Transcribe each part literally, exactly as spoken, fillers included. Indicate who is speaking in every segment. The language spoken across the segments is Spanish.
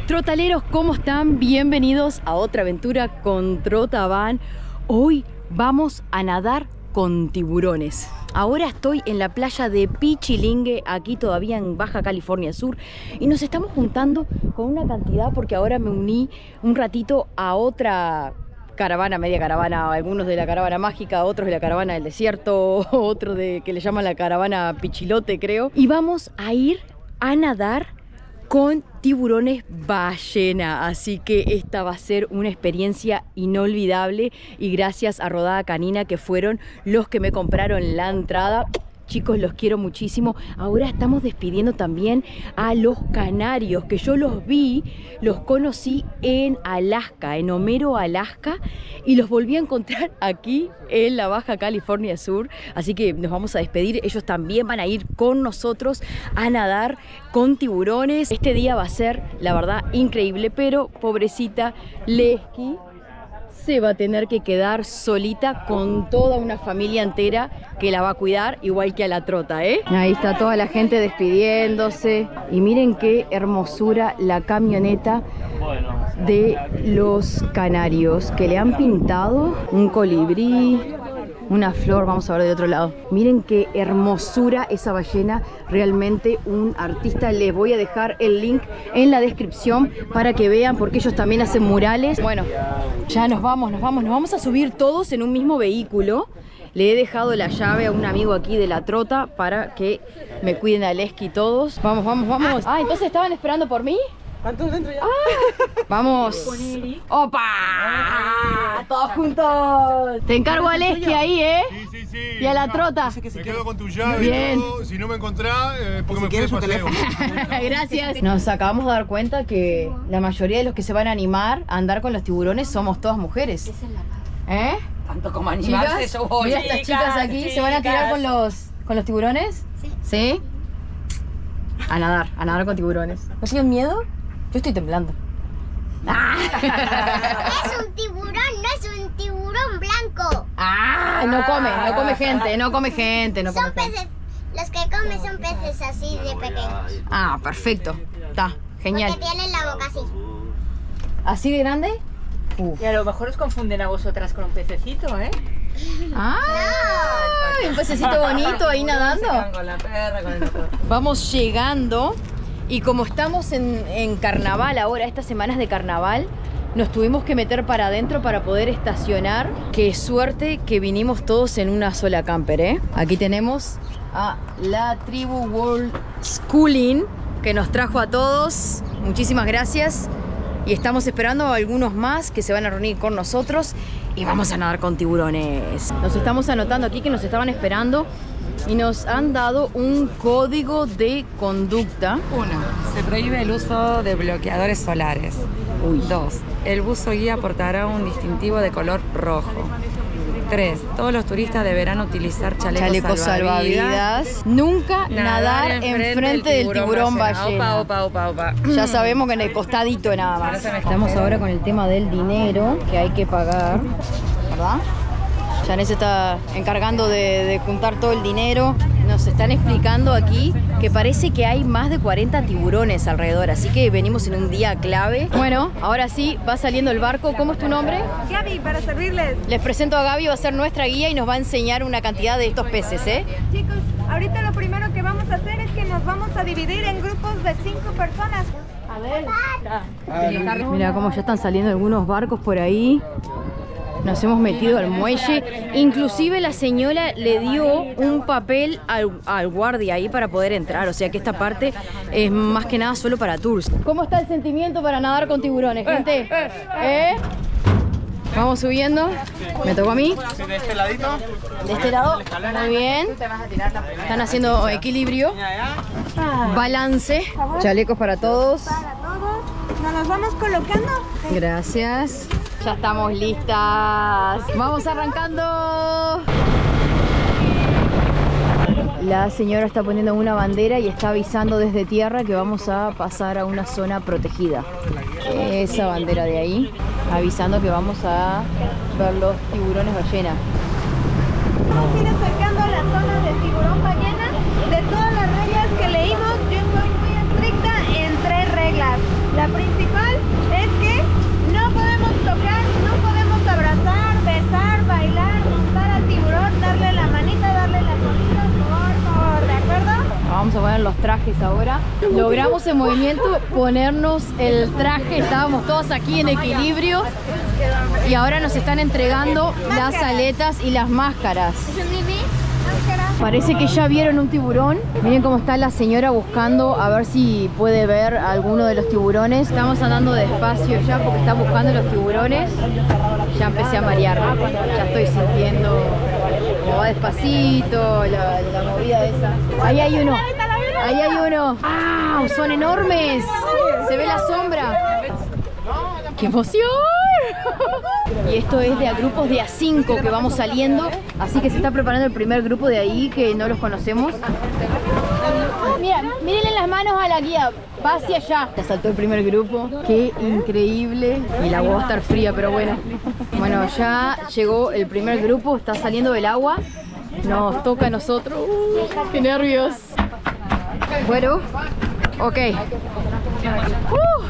Speaker 1: Trotaleros, ¿cómo están? Bienvenidos a otra aventura con Trotavan. Hoy vamos a nadar con tiburones. Ahora estoy en la playa de Pichilingue, aquí todavía en Baja California Sur, y nos estamos juntando con una cantidad porque ahora me uní un ratito a otra caravana, media caravana, algunos de la caravana mágica, otros de la caravana del desierto, otros de que le llaman la caravana Pichilote, creo, y vamos a ir a nadar con tiburones ballena, así que esta va a ser una experiencia inolvidable y gracias a Rodada Canina, que fueron los que me compraron la entrada. Chicos, los quiero muchísimo. Ahora estamos despidiendo también a los canarios, que yo los vi, los conocí en Alaska, en Homero, Alaska, y los volví a encontrar aquí en la Baja California Sur. Así que nos vamos a despedir. Ellos también van a ir con nosotros a nadar con tiburones. Este día va a ser, la verdad, increíble, pero pobrecita Lesky se va a tener que quedar solita con toda una familia entera que la va a cuidar, igual que a la Trota, ¿eh? Ahí está toda la gente despidiéndose. Y miren qué hermosura la camioneta de los canarios, que le han pintado un colibrí, una flor. Vamos a ver de otro lado. Miren qué hermosura esa ballena, realmente un artista. Les voy a dejar el link en la descripción para que vean, porque ellos también hacen murales. Bueno, ya nos vamos, nos vamos, nos vamos a subir todos en un mismo vehículo. Le he dejado la llave a un amigo aquí de la Trota para que me cuiden a Lesky todos. Vamos, vamos, vamos. Ah, entonces estaban esperando por mí.
Speaker 2: ¿Están todos dentro ya?
Speaker 1: Ah, vamos. ¡Opa! Todos juntos. Te encargo a Lesky ahí, ¿eh?
Speaker 3: Sí, sí, sí.
Speaker 1: Y a la Trota.
Speaker 3: Me quedo con tu llave.
Speaker 1: Bien.
Speaker 3: Y todo. Si no me encontrás, eh, porque si me fui de paseo.
Speaker 1: Gracias. Nos acabamos de dar cuenta que la mayoría de los que se van a animar a andar con los tiburones somos todas mujeres. ¿Eh?
Speaker 2: Tanto como animarse,
Speaker 1: ¿Chicas?
Speaker 2: yo voy.
Speaker 1: Mira, estas chicas aquí, chicas. ¿Se van a tirar con los, con los tiburones? Sí. ¿Sí? A nadar, a nadar con tiburones. ¿No tienen miedo? Yo estoy temblando. ¡Ah!
Speaker 4: Es un tiburón, no es un tiburón blanco.
Speaker 1: ¡Ah! No come, no come gente, no come gente, no come
Speaker 4: Son
Speaker 1: gente.
Speaker 4: peces, los que comen son peces así de pequeños.
Speaker 1: Ah, perfecto. Está, genial.
Speaker 4: Porque tienen la boca así.
Speaker 1: ¿Así de grande? Uh.
Speaker 2: Y a lo mejor os confunden a vosotras con un pececito, ¿eh?
Speaker 1: ¡Ah! Un pececito bonito ahí nadando.
Speaker 2: Con la perra, con el otro.
Speaker 1: Vamos llegando y como estamos en, en carnaval ahora, estas semanas de carnaval, nos tuvimos que meter para adentro para poder estacionar. Qué suerte que vinimos todos en una sola camper, ¿eh? Aquí tenemos a la tribu World Schooling, que nos trajo a todos. Muchísimas gracias. Y estamos esperando a algunos más que se van a reunir con nosotros y vamos a nadar con tiburones. Nos estamos anotando aquí que nos estaban esperando y nos han dado un código de conducta.
Speaker 5: Uno, se prohíbe el uso de bloqueadores solares.
Speaker 1: Uy.
Speaker 5: Dos, el buzo guía portará un distintivo de color rojo. Tres, todos los turistas deberán utilizar chalecos,
Speaker 1: Chalecos salvavidas.
Speaker 5: salvavidas.
Speaker 1: Nunca nadar enfrente del tiburón ballena.
Speaker 5: Opa, opa, opa, opa.
Speaker 1: Ya sabemos que en el costadito nada más. Estamos ahora con el tema del dinero que hay que pagar, ¿verdad? Janet se está encargando de, de juntar todo el dinero. Nos están explicando aquí que parece que hay más de cuarenta tiburones alrededor, así que venimos en un día clave. Bueno, ahora sí, va saliendo el barco. ¿Cómo es tu nombre?
Speaker 6: Gaby, para servirles.
Speaker 1: Les presento a Gaby, va a ser nuestra guía y nos va a enseñar una cantidad de estos peces, ¿eh?
Speaker 6: Chicos, ahorita lo primero que vamos a hacer es que nos vamos a dividir en grupos de cinco personas.
Speaker 1: A ver. Mira cómo ya están saliendo algunos barcos por ahí. Nos hemos metido al muelle. Inclusive la señora le dio un papel al, al guardia ahí para poder entrar. O sea que esta parte es más que nada solo para tours. ¿Cómo está el sentimiento para nadar con tiburones, gente? ¿Eh? Vamos subiendo. Me tocó a mí.
Speaker 3: ¿De este ladito?
Speaker 1: De este lado. Muy bien. Están haciendo equilibrio. Balance. Chalecos para todos.
Speaker 6: Para todos. Nos los vamos colocando.
Speaker 1: Gracias. Ya estamos listas. Vamos arrancando. La señora está poniendo una bandera y está avisando desde tierra que vamos a pasar a una zona protegida. Esa bandera de ahí, avisando que vamos a ver los tiburones ballena.
Speaker 6: Vamos a ir acercando a la zona del tiburón ballena. De todas las reglas que leímos, yo soy muy estricta en tres reglas. La principal
Speaker 1: poner los trajes ahora. Logramos en movimiento ponernos el traje, estábamos todos aquí en equilibrio y ahora nos están entregando las aletas y las máscaras. Parece que ya vieron un tiburón. Miren cómo está la señora buscando a ver si puede ver alguno de los tiburones. Estamos andando despacio ya porque está buscando los tiburones. Ya empecé a marearme. Ya estoy sintiendo como va despacito la, la movida esa. Ahí hay uno. Ahí hay uno. ¡Ah! Son enormes. Se ve la sombra. ¡Qué emoción! Y esto es de a grupos de a cinco que vamos saliendo. Así que se está preparando el primer grupo de ahí que no los conocemos. Mira, mírenle las manos a la guía. Va hacia allá. Ya saltó el primer grupo. ¡Qué increíble! Y el agua va a estar fría, pero bueno. Bueno, ya llegó el primer grupo. Está saliendo del agua. Nos toca a nosotros. Uh, ¡Qué nervios! Bueno, ok. Uh.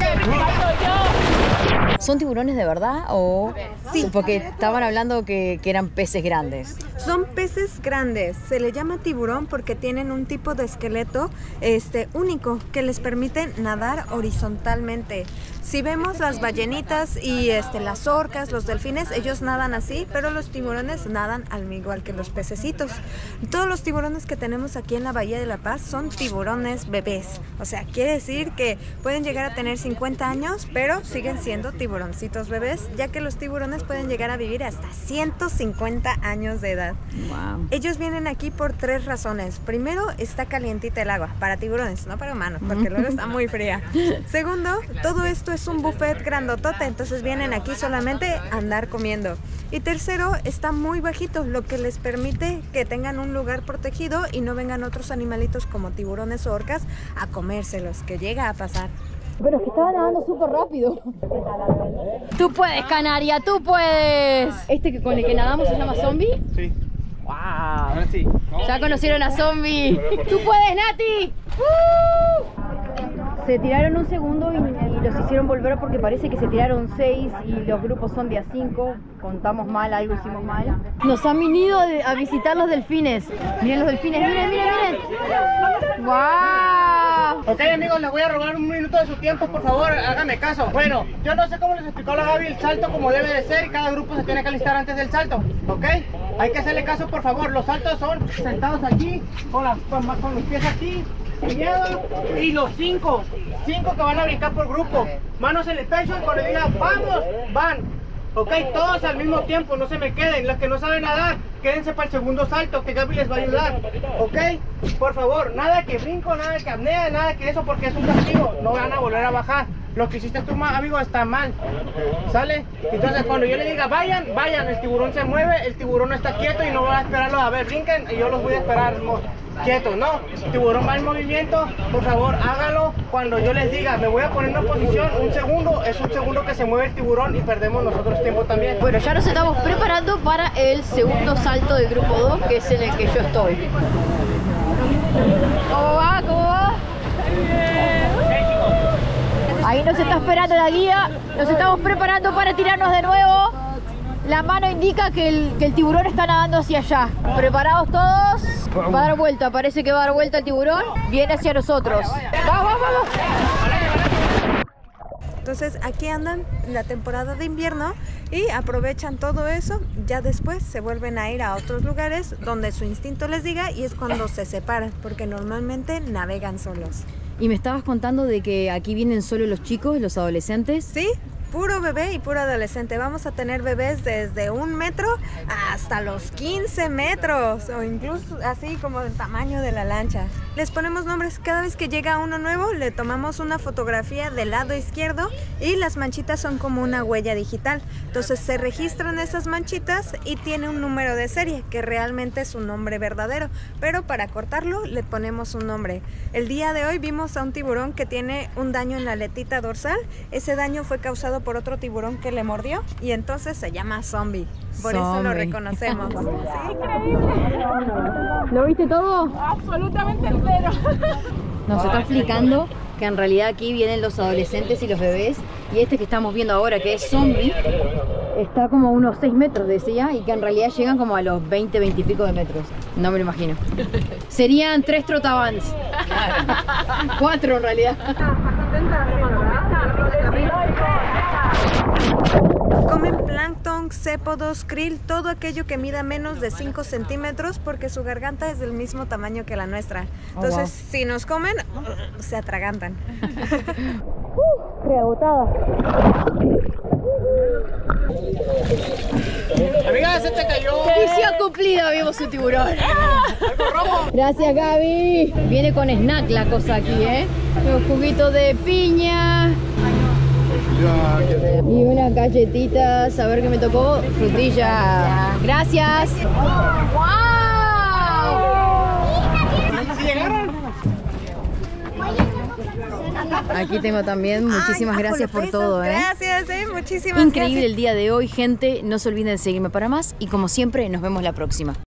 Speaker 1: ¿Son tiburones de verdad o...?
Speaker 7: Sí.
Speaker 1: Porque estaban hablando que, que eran peces grandes.
Speaker 7: Son peces grandes. Se le llama tiburón porque tienen un tipo de esqueleto este, único que les permite nadar horizontalmente. Si vemos las ballenitas y este, las orcas, los delfines, ellos nadan así, pero los tiburones nadan al igual que los pececitos. Todos los tiburones que tenemos aquí en la Bahía de La Paz son tiburones bebés. O sea, quiere decir que pueden llegar a tener cincuenta años, pero siguen siendo tiburoncitos bebés, ya que los tiburones pueden llegar a vivir hasta ciento cincuenta años de edad.
Speaker 1: Wow.
Speaker 7: Ellos vienen aquí por tres razones. Primero, está calientita el agua, para tiburones, no para humanos, porque luego está muy fría. Segundo, todo esto es un buffet grandotote, entonces vienen aquí solamente a andar comiendo. Y tercero, está muy bajito, lo que les permite que tengan un lugar protegido y no vengan otros animalitos como tiburones o orcas a comérselos, que llega a pasar.
Speaker 1: Pero es que estaba nadando súper rápido. Tú puedes, Canaria, tú puedes. ¿Este que con el que nadamos se llama Zombie?
Speaker 3: Sí.
Speaker 1: ¡Wow!
Speaker 3: Ahora sí.
Speaker 1: Ya conocieron a Zombie. ¡Tú puedes, Nati! ¡Uh! Se tiraron un segundo y, y los hicieron volver porque parece que se tiraron seis y los grupos son de a cinco. Contamos mal, algo hicimos mal. Nos han venido a visitar los delfines. Miren los delfines, miren, miren, miren. ¡Wow!
Speaker 8: Ok, amigos, les voy a robar un minuto de su tiempo, por favor, háganme caso. Bueno, yo no sé cómo les explicó la Gaby el salto como debe de ser y cada grupo se tiene que alistar antes del salto, ¿ok? Hay que hacerle caso, por favor. Los saltos son sentados aquí, con, las, con, con los pies aquí, miedo, y los cinco, cinco que van a brincar por grupo. Manos en el pecho y cuando digan vamos, van. Ok, todos al mismo tiempo, no se me queden. Los que no saben nadar, quédense para el segundo salto, que Gaby les va a ayudar. Ok, por favor, nada que brinco, nada que apnea, nada que eso, porque es un castigo. No van a volver a bajar. Lo que hiciste tú, amigo, está mal. ¿Sale? Entonces, cuando yo le diga vayan, vayan. El tiburón se mueve, el tiburón está quieto y no va a esperarlos a ver, brinquen y yo los voy a esperar quietos, ¿no? El tiburón va en movimiento, por favor, háganlo cuando yo les diga. Me voy a poner en posición, un segundo, es un segundo que se mueve el tiburón y perdemos nosotros tiempo también.
Speaker 1: Bueno, ya nos estamos preparando para el segundo salto del grupo dos, que es en el que yo estoy. ¿Cómo va? ¿Cómo va? Ahí nos está esperando la guía. Nos estamos preparando para tirarnos de nuevo. La mano indica que el, que el tiburón está nadando hacia allá. ¿Preparados todos? Va a dar vuelta, parece que va a dar vuelta el tiburón. Viene hacia nosotros. ¡Vamos, vamos, vamos!
Speaker 7: Entonces aquí andan la temporada de invierno y aprovechan todo eso. Ya después se vuelven a ir a otros lugares donde su instinto les diga y es cuando se separan, porque normalmente navegan solos.
Speaker 1: Y me estabas contando de que aquí vienen solo los chicos, los adolescentes.
Speaker 7: Sí, puro bebé y puro adolescente. Vamos a tener bebés desde un metro hasta los quince metros o incluso así como del tamaño de la lancha. Les ponemos nombres. Cada vez que llega uno nuevo le tomamos una fotografía del lado izquierdo y las manchitas son como una huella digital. Entonces se registran esas manchitas y tiene un número de serie que realmente es un nombre verdadero, pero para cortarlo le ponemos un nombre. El día de hoy vimos a un tiburón que tiene un daño en la aletita dorsal. Ese daño fue causado por otro tiburón que le mordió y entonces se llama Zombie. Por Zombie. Eso lo reconocemos. Sí, increíble.
Speaker 1: ¿Lo viste todo?
Speaker 6: Absolutamente entero.
Speaker 1: Nos está explicando que en realidad aquí vienen los adolescentes y los bebés y este que estamos viendo ahora, que es Zombie, está como a unos seis metros, decía, y que en realidad llegan como a los veinte, veinte y pico de metros. No me lo imagino. Serían tres trotabans. Cuatro en realidad.
Speaker 7: Comen plancton, cépodos, krill, todo aquello que mida menos de cinco centímetros porque su garganta es del mismo tamaño que la nuestra. Entonces,
Speaker 1: Oh, wow.
Speaker 7: si nos comen, se atragantan.
Speaker 1: uh, Reagotada.
Speaker 8: Amiga, se te cayó.
Speaker 1: Misión cumplida, vimos un tiburón. Gracias, Gaby. Viene con snack la cosa aquí, ¿eh? Un juguito de piña. Y unas galletitas. A ver qué me tocó. Frutilla. Gracias. ¡Wow!
Speaker 8: ¿Sí llegaron?
Speaker 1: Aquí tengo también. Muchísimas
Speaker 7: Ay,
Speaker 1: gracias por
Speaker 7: Apolo
Speaker 1: todo, ¿eh?
Speaker 7: Gracias, eh. Muchísimas
Speaker 1: Increíble
Speaker 7: gracias.
Speaker 1: el día de hoy, gente. No se olviden de seguirme para más. Y como siempre, nos vemos la próxima.